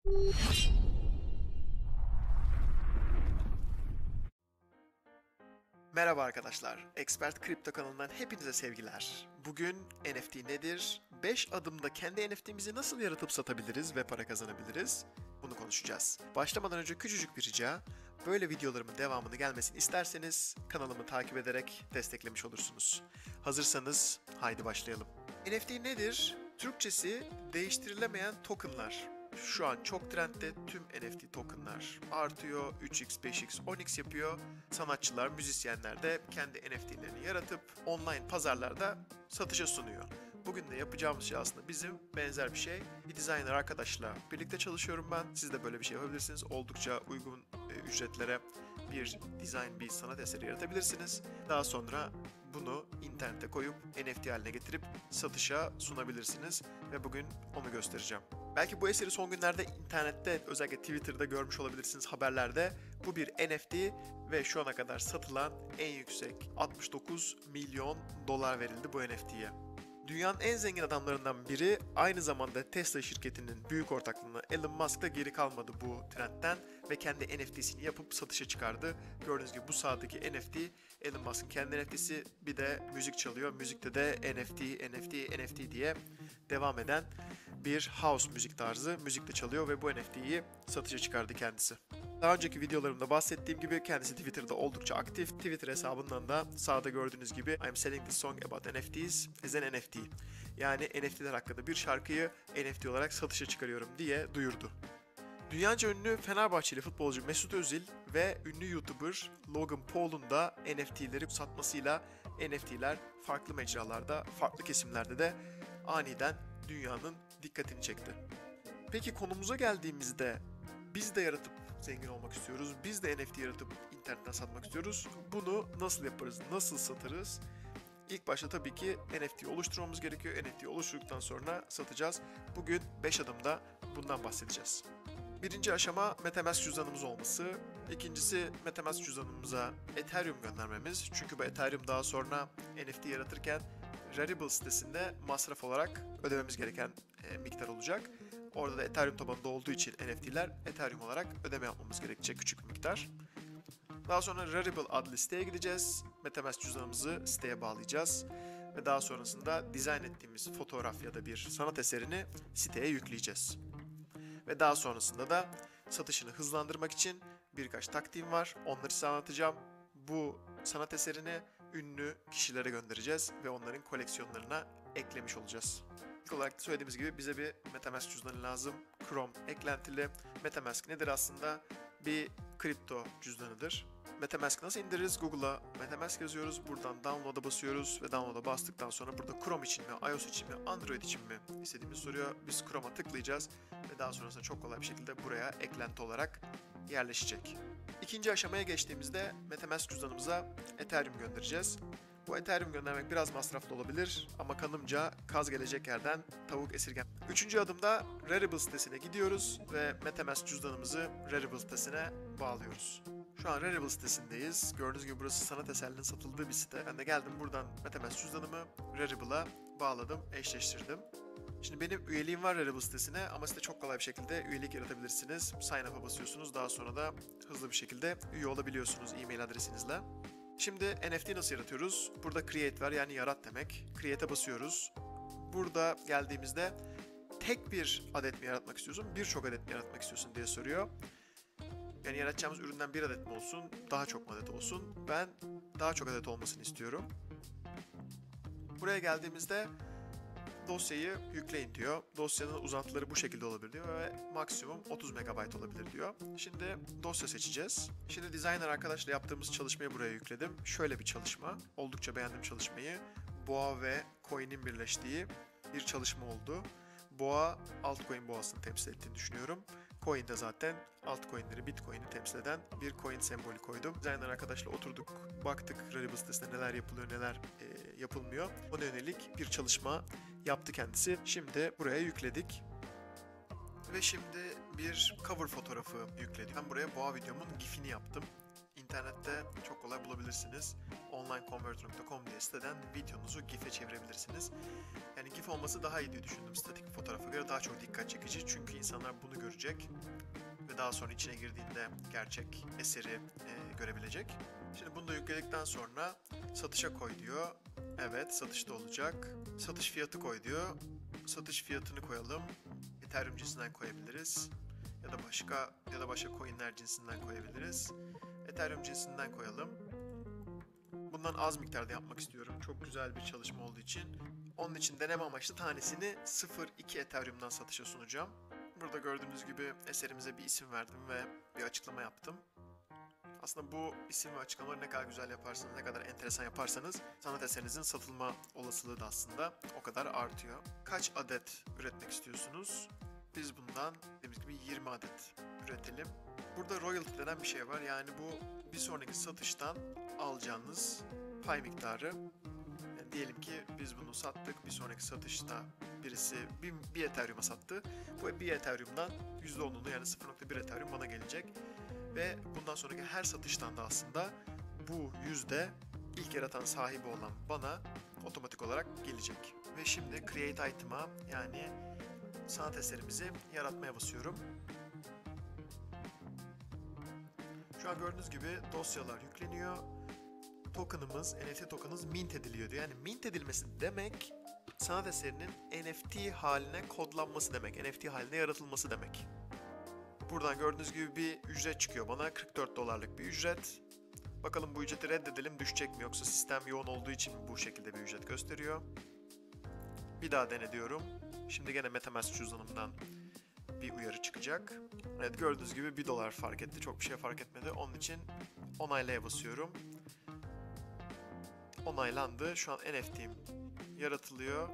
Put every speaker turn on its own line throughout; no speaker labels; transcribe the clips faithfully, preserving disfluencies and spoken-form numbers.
Merhaba arkadaşlar, Expert Kripto kanalından hepinize sevgiler. Bugün N F T nedir? beş adımda kendi N F T'mizi nasıl yaratıp satabiliriz ve para kazanabiliriz? Bunu konuşacağız. Başlamadan önce küçücük bir rica, böyle videolarımın devamını gelmesini isterseniz kanalımı takip ederek desteklemiş olursunuz. Hazırsanız haydi başlayalım. N F T nedir? Türkçesi değiştirilemeyen tokenlar. Şu an çok trendde tüm N F T tokenlar artıyor, üç x, beş x, on x yapıyor. Sanatçılar, müzisyenler de kendi N F T'lerini yaratıp online pazarlarda satışa sunuyor. Bugün de yapacağımız şey aslında bizim benzer bir şey. Bir designer arkadaşla birlikte çalışıyorum ben. Siz de böyle bir şey yapabilirsiniz. Oldukça uygun e, ücretlere bir design, bir sanat eseri yaratabilirsiniz. Daha sonra bunu internete koyup N F T haline getirip satışa sunabilirsiniz. Ve bugün onu göstereceğim. Belki bu eseri son günlerde internette, özellikle Twitter'da görmüş olabilirsiniz haberlerde. Bu bir N F T ve şu ana kadar satılan en yüksek altmış dokuz milyon dolar verildi bu N F T'ye. Dünyanın en zengin adamlarından biri, aynı zamanda Tesla şirketinin büyük ortaklığına Elon Musk da geri kalmadı bu trendten ve kendi N F T'sini yapıp satışa çıkardı. Gördüğünüz gibi bu sağdaki N F T, Elon Musk'ın kendi N F T'si, bir de müzik çalıyor. Müzikte de N F T, N F T, N F T diye devam eden bir house müzik tarzı müzikte çalıyor ve bu N F T'yi satışa çıkardı kendisi. Daha önceki videolarımda bahsettiğim gibi kendisi Twitter'da oldukça aktif. Twitter hesabından da sağda gördüğünüz gibi I'm selling this song about N F Ts as an N F T. Yani N F T'ler hakkında bir şarkıyı N F T olarak satışa çıkarıyorum diye duyurdu. Dünyaca ünlü Fenerbahçeli futbolcu Mesut Özil ve ünlü YouTuber Logan Paul'un da N F T'leri satmasıyla N F T'ler farklı mecralarda, farklı kesimlerde de aniden dünyanın dikkatini çekti. Peki konumuza geldiğimizde biz de yaratıp zengin olmak istiyoruz, biz de N F T yaratıp internetten satmak istiyoruz. Bunu nasıl yaparız, nasıl satarız? İlk başta tabii ki N F T oluşturmamız gerekiyor. N F T oluşturduktan sonra satacağız. Bugün beş adımda bundan bahsedeceğiz. Birinci aşama MetaMask cüzdanımız olması. İkincisi MetaMask cüzdanımıza Ethereum göndermemiz. Çünkü bu Ethereum daha sonra N F T yaratırken Rarible sitesinde masraf olarak ödememiz gereken e, miktar olacak. Orada da Ethereum tabanında olduğu için N F T'ler Ethereum olarak ödeme yapmamız gerekecek küçük bir miktar. Daha sonra Rarible adlı siteye gideceğiz. MetaMask cüzdanımızı siteye bağlayacağız. Ve daha sonrasında dizayn ettiğimiz fotoğraf ya da bir sanat eserini siteye yükleyeceğiz. Ve daha sonrasında da satışını hızlandırmak için birkaç taktiğim var. Onları size anlatacağım. Bu sanat eserini ünlü kişilere göndereceğiz ve onların koleksiyonlarına eklemiş olacağız. İlk olarak söylediğimiz gibi bize bir MetaMask cüzdanı lazım. Chrome eklentili. MetaMask nedir aslında? Bir kripto cüzdanıdır. MetaMask nasıl indiririz? Google'a MetaMask yazıyoruz. Buradan download'a basıyoruz ve download'a bastıktan sonra burada Chrome için mi, iOS için mi, Android için mi istediğimiz soruyor. Biz Chrome'a tıklayacağız ve daha sonrasında çok kolay bir şekilde buraya eklenti olarak yerleşecek. İkinci aşamaya geçtiğimizde MetaMask cüzdanımıza Ethereum göndereceğiz. Bu Ethereum göndermek biraz masraflı olabilir ama kanımca kaz gelecek yerden tavuk esirgen. Üçüncü adımda Rarible sitesine gidiyoruz ve MetaMask cüzdanımızı Rarible sitesine bağlıyoruz. Şu an Rarible sitesindeyiz. Gördüğünüz gibi burası sanat eserlerinin satıldığı bir site. Ben de geldim buradan MetaMask cüzdanımı Rarible'a bağladım, eşleştirdim. Şimdi benim üyeliğim var Rarible sitesine ama siz de çok kolay bir şekilde üyelik yaratabilirsiniz. Sign up'a basıyorsunuz, daha sonra da hızlı bir şekilde üye olabiliyorsunuz e-mail adresinizle. Şimdi N F T nasıl yaratıyoruz? Burada create var, yani yarat demek. Create'e basıyoruz. Burada geldiğimizde tek bir adet mi yaratmak istiyorsun, birçok adet mi yaratmak istiyorsun diye soruyor. Yani yaratacağımız üründen bir adet mi olsun, daha çok mu adet olsun? Ben daha çok adet olmasını istiyorum. Buraya geldiğimizde dosyayı yükleyin diyor. Dosyanın uzantıları bu şekilde olabilir diyor ve maksimum otuz megabayt olabilir diyor. Şimdi dosya seçeceğiz. Şimdi designer arkadaşla yaptığımız çalışmayı buraya yükledim. Şöyle bir çalışma. Oldukça beğendim çalışmayı. Boğa ve coin'in birleştiği bir çalışma oldu. Boğa, altcoin boğasını temsil ettiğini düşünüyorum. Coin de zaten altcoin'leri, Bitcoin'i temsil eden bir coin sembolü koydum. Designer arkadaşla oturduk, baktık Rarible sitesinde neler yapılıyor, neler e, yapılmıyor. Ona yönelik bir çalışma yaptı kendisi. Şimdi buraya yükledik. Ve şimdi bir cover fotoğrafı yükledim. Ben buraya boğa videomun gifini yaptım. İnternette çok kolay bulabilirsiniz. onlineconvert nokta com diye siteden videonuzu gif'e çevirebilirsiniz. Yani Yani GIF olması daha iyi diye düşündüm statik bir fotoğrafa göre. Daha çok dikkat çekici çünkü insanlar bunu görecek ve daha sonra içine girdiğinde gerçek eseri e, görebilecek. Şimdi bunu da yükledikten sonra satışa koy diyor. Evet, satışta olacak. Satış fiyatı koy diyor. Satış fiyatını koyalım. Ethereum cinsinden koyabiliriz. Ya da başka ya da başka coinler cinsinden koyabiliriz. Ethereum cinsinden koyalım. Bundan az miktarda yapmak istiyorum. Çok güzel bir çalışma olduğu için. Onun için deneme amaçlı tanesini sıfır virgül iki Ethereum'dan satışa sunacağım. Burada gördüğünüz gibi eserimize bir isim verdim ve bir açıklama yaptım. Aslında bu isim ve açıklamaları ne kadar güzel yaparsanız, ne kadar enteresan yaparsanız sanat eserinizin satılma olasılığı da aslında o kadar artıyor. Kaç adet üretmek istiyorsunuz? Biz bundan dediğimiz gibi yirmi adet üretelim. Burada royalty denen bir şey var. Yani bu bir sonraki satıştan alacağınız pay miktarı. Yani diyelim ki biz bunu sattık. Bir sonraki satışta birisi bir, bir Ethereum'a sattı. Bu bir Ethereum'dan yüzde onunu yani sıfır nokta bir Ethereum bana gelecek. Ve bundan sonraki her satıştan da aslında bu yüzde ilk yaratan sahibi olan bana otomatik olarak gelecek. Ve şimdi Create Item'a yani sanat eserimizi yaratmaya basıyorum. Şu an gördüğünüz gibi dosyalar yükleniyor. Token'ımız, N F T token'ımız mint ediliyor diyor. Yani mint edilmesi demek sanat eserinin N F T haline kodlanması demek. N F T haline yaratılması demek. Buradan gördüğünüz gibi bir ücret çıkıyor bana. kırk dört dolarlık bir ücret. Bakalım bu ücreti reddedelim, düşecek mi yoksa sistem yoğun olduğu için bu şekilde bir ücret gösteriyor. Bir daha dene diyorum. Şimdi gene MetaMask cüzdanımdan bir uyarı çıkacak. Evet, gördüğünüz gibi bir dolar fark etti. Çok bir şey fark etmedi. Onun için onaylaya basıyorum. Onaylandı. Şu an N F T'im yaratılıyor.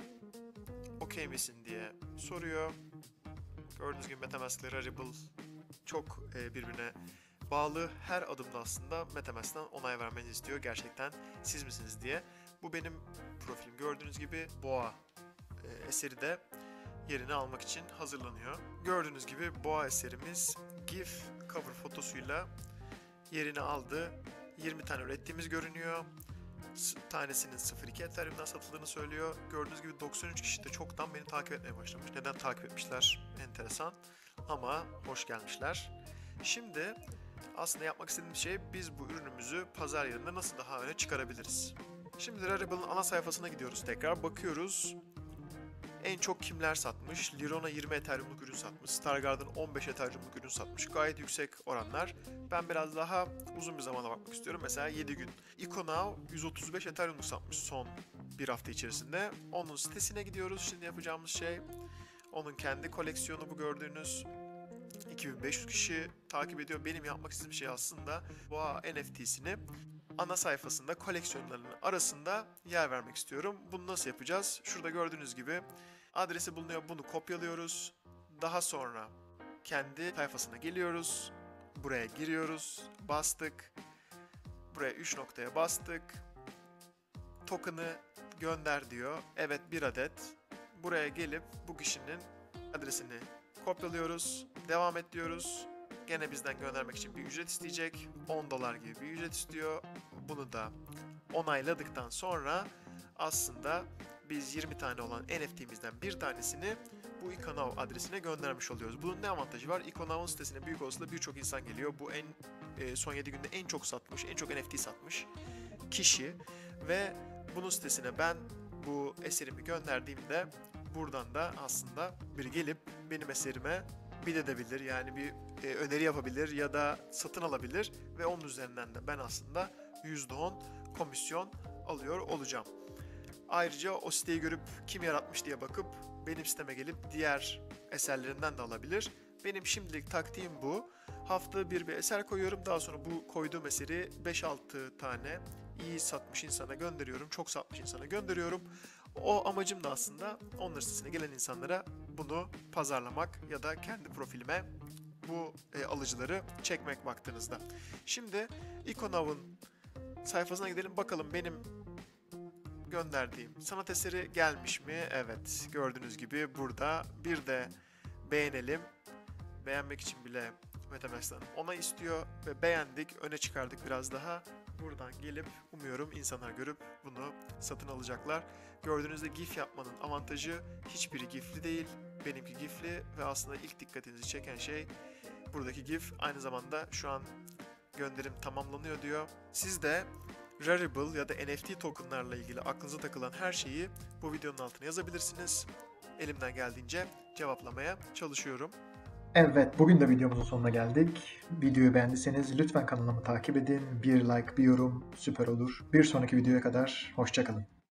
Okey misin diye soruyor. Gördüğünüz gibi MetaMask ile Rarible çok birbirine bağlı. Her adımda aslında MetaMask'tan onay vermenizi istiyor. Gerçekten siz misiniz diye. Bu benim profilim. Gördüğünüz gibi Boğa eseri de yerini almak için hazırlanıyor. Gördüğünüz gibi Boğa eserimiz GIF cover fotosuyla yerini aldı. yirmi tane ürettiğimiz görünüyor. Tanesinin sıfır virgül iki Ethereum'dan satıldığını söylüyor. Gördüğünüz gibi doksan üç kişi de çoktan beni takip etmeye başlamış. Neden takip etmişler? Enteresan. Ama hoş gelmişler. Şimdi aslında yapmak istediğim şey biz bu ürünümüzü pazar yerinde nasıl daha öne çıkarabiliriz? Şimdi Rarible'ın ana sayfasına gidiyoruz tekrar. Bakıyoruz. En çok kimler satmış? Lirona yirmi Ethereum'luk ürün satmış. Stargarden on beş Ethereum'luk ürün satmış. Gayet yüksek oranlar. Ben biraz daha uzun bir zamana bakmak istiyorum. Mesela yedi gün. Econow yüz otuz beş Ethereum'luk satmış son bir hafta içerisinde. Onun sitesine gidiyoruz. Şimdi yapacağımız şey onun kendi koleksiyonu bu gördüğünüz. iki bin beş yüz kişi takip ediyor. Benim yapmak istediğim şey aslında Boğa N F T'sini ana sayfasında koleksiyonlarının arasında yer vermek istiyorum. Bunu nasıl yapacağız? Şurada gördüğünüz gibi adresi bulunuyor. Bunu kopyalıyoruz. Daha sonra kendi sayfasına geliyoruz. Buraya giriyoruz. Bastık. Buraya üç noktaya bastık. Token'ı gönder diyor. Evet, bir adet. Buraya gelip bu kişinin adresini kopyalıyoruz. Devam et diyoruz. Gene bizden göndermek için bir ücret isteyecek. on dolar gibi bir ücret istiyor. Bunu da onayladıktan sonra aslında biz yirmi tane olan N F T'imizden bir tanesini bu Econow adresine göndermiş oluyoruz. Bunun ne avantajı var? Econow'un sitesine büyük olasılıkla birçok insan geliyor. Bu en son yedi günde en çok satmış, en çok N F T satmış kişi ve bunun sitesine ben bu eserimi gönderdiğimde buradan da aslında biri gelip benim eserime bid edebilir, yani bir e, öneri yapabilir ya da satın alabilir ve onun üzerinden de ben aslında yüzde on komisyon alıyor olacağım. Ayrıca o siteyi görüp kim yaratmış diye bakıp benim siteme gelip diğer eserlerinden de alabilir. Benim şimdilik taktiğim bu. Haftada bir bir eser koyuyorum. Daha sonra bu koyduğum eseri beş altı tane iyi satmış insana gönderiyorum. Çok satmış insana gönderiyorum. O amacım da aslında onun sitesine gelen insanlara bunu pazarlamak ya da kendi profilime bu e, alıcıları çekmek baktığınızda. Şimdi Econow'un sayfasına gidelim bakalım benim gönderdiğim sanat eseri gelmiş mi? Evet, gördüğünüz gibi burada bir de beğenelim. Beğenmek için bile MetaMask'tan onay istiyor ve beğendik, öne çıkardık biraz daha buradan gelip umuyorum insanlar görüp bunu satın alacaklar. Gördüğünüzde GIF yapmanın avantajı, hiçbiri GIF'li değil. Benimki GIF'li ve aslında ilk dikkatinizi çeken şey buradaki GIF. Aynı zamanda şu an gönderim tamamlanıyor diyor. Siz de Rarible ya da N F T tokenlarla ilgili aklınıza takılan her şeyi bu videonun altına yazabilirsiniz. Elimden geldiğince cevaplamaya çalışıyorum.
Evet, bugün de videomuzun sonuna geldik. Videoyu beğendiyseniz lütfen kanalımı takip edin. Bir like, bir yorum süper olur. Bir sonraki videoya kadar hoşça kalın.